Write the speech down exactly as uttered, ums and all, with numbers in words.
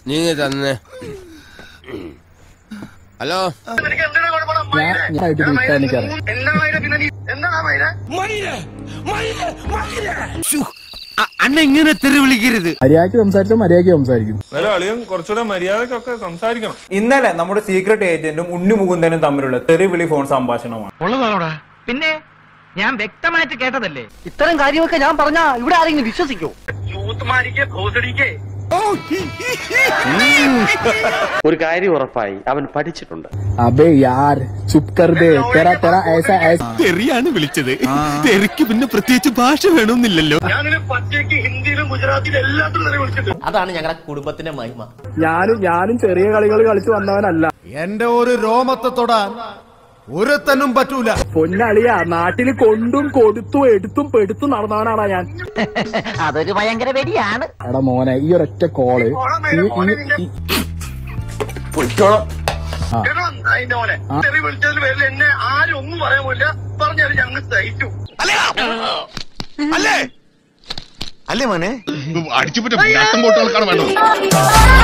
നീ തന്നെ. ഹലോ, അണ്ണ ഇങ്ങനെ തെറി വിളിക്കരുത്. മര്യാദക്ക് സംസാരിച്ചാൽ മര്യാദക്ക് സംസാരിക്കും. കുറച്ചുകൂടെ മര്യാദക്കൊക്കെ സംസാരിക്കണം. ഇന്നലെ നമ്മുടെ സീക്രട്ട് ഏജന്റും ഉണ്ണിമുകുന്ദനും തമ്മിലുള്ള തെറി വിളി ഫോൺ സംഭാഷണമാണ് ഉള്ളതാണോടാ. പിന്നെ ഞാൻ വ്യക്തമായിട്ട് കേട്ടതല്ലേ. ഇത്തരം കാര്യമൊക്കെ ഞാൻ പറഞ്ഞാ ഇവിടെ ആരെങ്കിലും വിശ്വസിക്കോ? ഒരു കാര്യം ഉറപ്പായി, അവൻ പഠിച്ചിട്ടുണ്ട്. അബേ യാർ ചുപ് കർ ദേ, തെറാ തെറാ ऐसा ऐसा. തെറിയാണ് വിളിച്ചത്. തെറിക്ക് പിന്നെ പ്രത്യേകിച്ച് ഭാഷ വേണമെന്നില്ലല്ലോ. അതാണ് ഞങ്ങളുടെ കുടുംബത്തിന്റെ മഹിമ. ഞാനും ഞാനും ചെറിയ കളികൾ കളിച്ചു വന്നവനല്ല. എന്റെ ഒരു രോമത്തെ തൊടാൻ ഒരുത്തനും പറ്റൂല. പൊന്നളിയാ, നാട്ടിൽ കൊണ്ടും കൊടുത്തും എടുത്തും പെടുത്തും നടന്നവനാടാ ഞാൻ. അതൊരു ഭയങ്കര വെടിയാണ്. എടാ മോനെ, ഈ ഒരൊറ്റ കോള് എന്നെ ആരും ഒന്നും പറയാൻ പോലില്ല. പറഞ്ഞാലും ഞങ്ങൾ സഹിച്ചു. അല്ലേ അല്ലേ മോനെ? അടിച്ചുപറ്റ വേണ്ടത്.